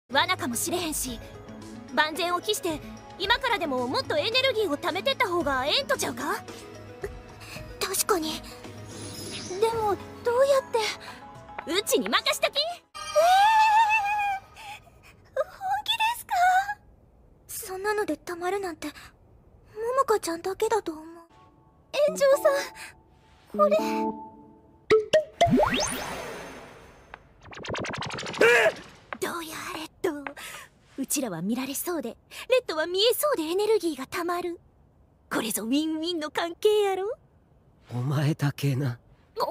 罠かもしれへんし、万全を期して今からでももっとエネルギーを貯めてった方がええんとちゃうか。確かに。でもどうやって。うちに任しとき。本気ですか？そんなのでたまるなんてももかちゃんだけだと思う。園長さん、これどうやレッド。うちらは見られそうでレッドは見えそうでエネルギーがたまる。これぞウィンウィンの関係やろ。 お前だけな。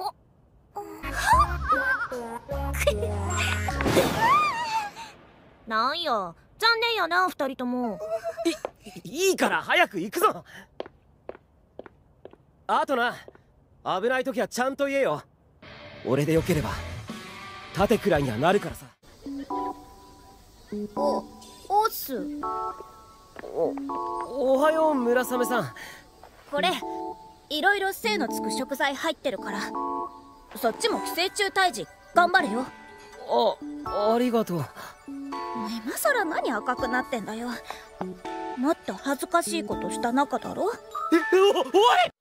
なんや残念やな、二人とも。 いいから早く行くぞ。あとな、危ない時はちゃんと言えよ。俺でよければ盾くらいにはなるからさ。 おっす。 おはよう村雨さん。 これいろいろ精のつく食材入ってるから、そっちも寄生虫退治頑張れよ。 ありがとう。 今さら何赤くなってんだよ。もっと恥ずかしいことした仲だろ。 おい